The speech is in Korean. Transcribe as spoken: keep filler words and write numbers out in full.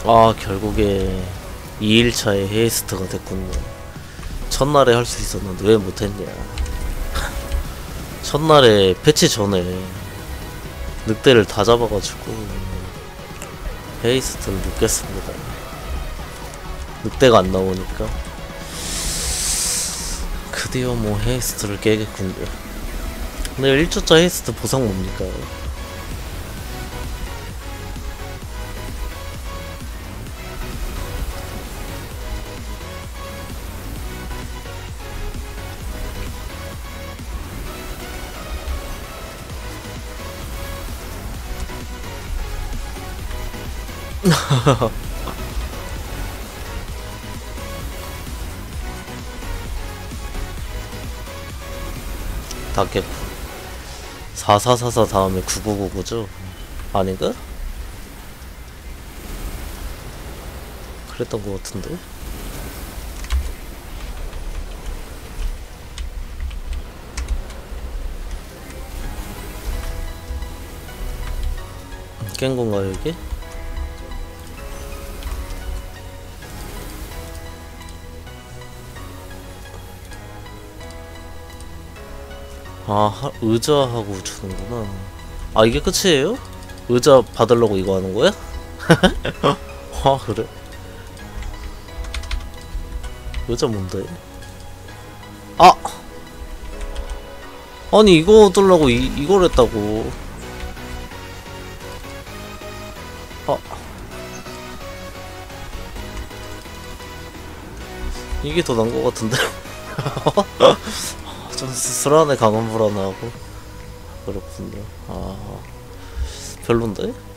아, 결국에 이 일차에 헤이스트가 됐군요. 첫날에 할 수 있었는데 왜 못했냐. 첫날에 패치 전에 늑대를 다 잡아가지고 헤이스트는 못 깼습니다. 늑대가 안 나오니까 드디어 뭐 헤이스트를 깨겠군요. 근데 일 주차 헤이스트 보상 뭡니까? 다 깼고 사사사사 다음에 구구구구죠? 아닌가? 그랬던 것 같은데? 깬 건가요, 이게? 아, 의자하고 주는구나. 아, 이게 끝이에요? 의자 받으려고 이거 하는 거야? 아, 그래? 의자 뭔데? 아! 아니, 이거 얻으려고 이, 이걸 했다고. 아. 이게 더 나은 것 같은데? 좀 스스로안에 강한 불안하고 그렇군요. 아, 별론데?